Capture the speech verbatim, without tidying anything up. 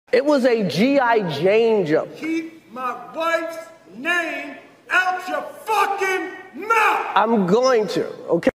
It was a G I Jane jump. Keep my wife's name out your fucking mouth! I'm going to, okay?